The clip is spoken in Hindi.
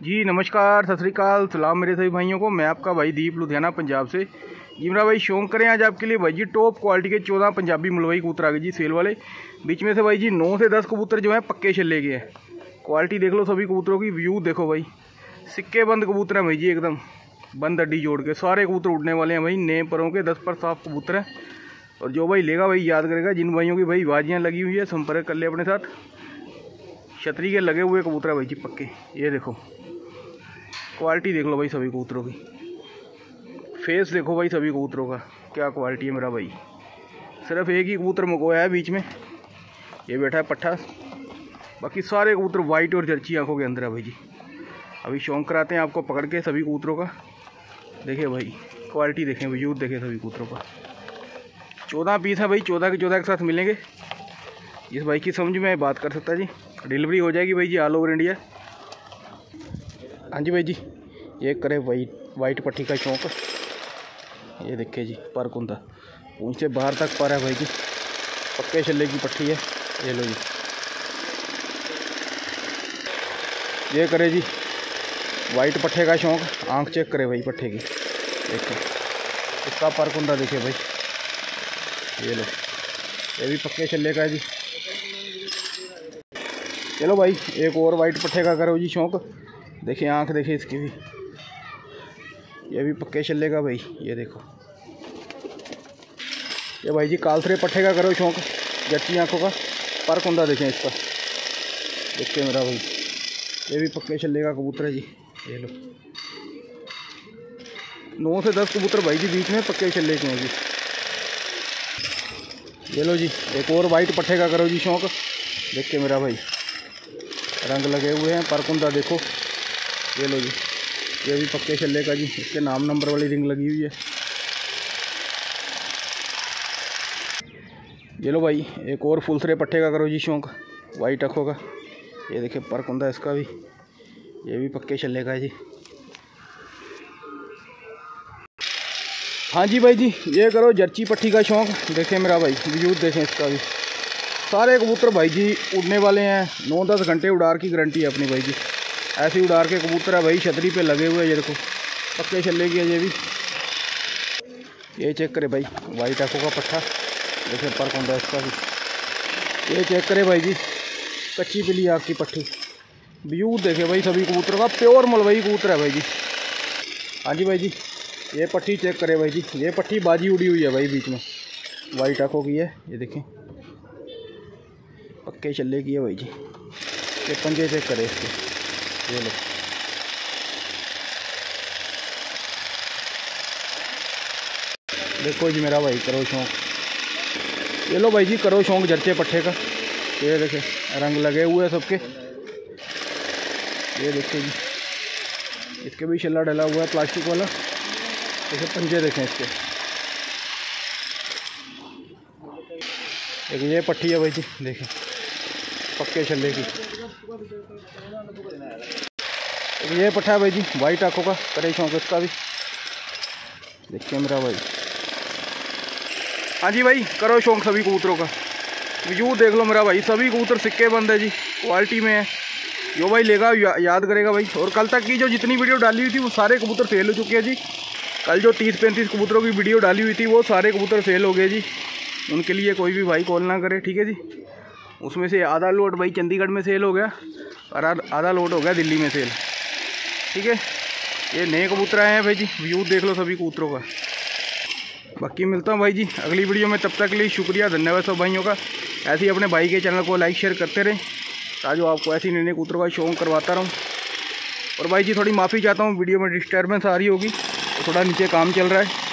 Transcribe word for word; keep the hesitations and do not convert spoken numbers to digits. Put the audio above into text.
जी नमस्कार, सत श्री अकाल, सलाम मेरे सभी भाइयों को। मैं आपका भाई दीप लुधियाना पंजाब से। जी मेरा भाई शौक करें आज आपके लिए भाई जी टॉप क्वालिटी के चौदह पंजाबी मलवई कबूतर आ गए जी सेल वाले। बीच में से भाई जी नौ से दस कबूतर जो है पक्के छल्ले के हैं। क्वालिटी देख लो सभी कबूतरों की, व्यू देखो भाई, सिक्के बंद कबूतर हैं भाई जी, एकदम बंद अड्डी जोड़ के सारे कबूतर उड़ने वाले हैं भाई। नए परों के दस पर साफ कबूतर हैं। और जो भाई लेगा भाई याद करेगा। जिन भाइयों की भाई बाजियाँ लगी हुई है संपर्क कर ले अपने साथ। छतरी के लगे हुए कबूतर है भाई जी पक्के। ये देखो क्वालिटी देख लो भाई सभी कबूतरों की, फेस देखो भाई सभी कबूतरों का क्या क्वालिटी है मेरा भाई। सिर्फ एक ही कबूतर मकोया है बीच में, ये बैठा है पट्ठा, बाकी सारे कबूतर वाइट और जर्ची आंखों के अंदर है भाई जी। अभी शौक कराते हैं आपको पकड़ के सभी कबूतरों का। देखिए भाई क्वालिटी देखें, वजूद देखें सभी कबूतरों का। चौदह पीस है भाई, चौदह के चौदह के साथ मिलेंगे। इस भाई की समझ में बात कर सकता जी, डिलीवरी हो जाएगी भाई जी ऑल ओवर इंडिया। हाँ जी भाई जी, ये करे वाइट वाइट पट्टी का शौक। ये देखिए जी पर कुंदा पूंछ से बाहर तक पर है भाई जी, पक्के छल्ले की पट्टी है। ये लो जी, ये करे जी वाइट पट्टे का शौक। आंख चेक करे भाई पट्टे की, देखो इसका पर कुंदा देखिए भाई। ये लो, ये भी पक्के छल्ले का है जी। चलो भाई एक और वाइट पट्टे का करो जी शौक। देखिए आंख देखिए इसकी भी, ये भी पक्के छल्ले का भाई। ये देखो ये भाई जी कालसरे पट्टे का करो शौक, जच्ची आंखों का। पर कुंदा देखें इसका, देखिए मेरा भाई, ये भी पक्के छल्ले का कबूतर है जी। ये लो नौ से दस कबूतर भाई जी बीच में पक्के छल्ले के हैं जी। ये लो जी एक और वाइट पट्टे का करो जी शौक। देखिए मेरा भाई रंग लगे हुए हैं, पर कुंदा देखो। ये लो जी, ये भी पक्के छल्ले का जी, इसके नाम नंबर वाली रिंग लगी हुई है। ये लो भाई एक और फुलसरे पट्टे का करो जी शौक, वाइट आँखों का। ये देखिए पर कुंदा इसका भी, ये भी पक्के छल्ले का है जी। हाँ जी भाई जी, ये करो जर्ची पट्टी का शौक। देखिए मेरा भाई वजूद देखें इसका भी। सारे कबूतर भाई जी उड़ने वाले हैं, नौ दस घंटे उड़ार की गारंटी है अपनी भाई जी। ऐसे उड़ार के कबूतर है भाई, छतरी पे लगे हुए हैं। ये देखो पक्के छल्ले की है ये भी। ये चेक करे भाई वाइट आँखों का पट्ठा, देखिए पर कुंदा इसका भी। ये चेक करे भाई जी कच्ची पीली आँख की पट्टी, व्यू देखे भाई सभी कबूतर का। प्योर मलवई कबूतर है भाई जी। हाँ जी भाई जी, ये पट्टी चेक करे भाई जी। ये पट्टी बाजी उड़ी हुई है भाई बीच में, वाइट आँखों की है। ये देखें पक्के छल्ले की है भाई जी। ये पंजे चेक करे इसके, ये लो देखो जी मेरा भाई करो शौक। ये लो भाई जी करो शौक जर्चे पट्टे का। ये देखे रंग लगे हुए हैं सबके। ये देखिए जी इसके भी छल्ला डला हुआ है प्लास्टिक वाला। देखिए पंजे देखें इसके। एक ये पट्टी है भाई जी, देखें पक्के छल्ले की। एक ये पट्टा है भाई जी वाइट आँखों का, करे शौक इसका भी। देखिए मेरा भाई। हाँ जी भाई करो शौक सभी कबूतरों का, व्यू देख लो मेरा भाई। सभी कबूतर सिक्के बंद है जी, क्वालिटी में है। जो भाई लेगा या, याद करेगा भाई। और कल तक की जो जितनी वीडियो डाली हुई थी वो सारे कबूतर सेल हो चुके हैं जी। कल जो तीस पैंतीस कबूतरों की वीडियो डाली हुई थी वो सारे कबूतर सेल हो गए जी। उनके लिए कोई भी भाई कॉल ना करे, ठीक है जी। उसमें से आधा लोड भाई चंडीगढ़ में सेल हो गया और आधा लोड हो गया दिल्ली में सेल, ठीक है। ये नए कबूतर आए हैं भाई जी, व्यू देख लो सभी कबूतरों का। बाकी मिलता हूँ भाई जी अगली वीडियो में, तब तक के लिए शुक्रिया, धन्यवाद सब भाइयों का। ऐसे ही अपने भाई के चैनल को लाइक शेयर करते रहें ताकि आपको ऐसी नए नए कबूतरों का शौक करवाता रहूँ। और भाई जी थोड़ी माफ़ी चाहता हूँ, वीडियो में डिस्टर्बेंस आ रही होगी तो थोड़ा नीचे काम चल रहा है।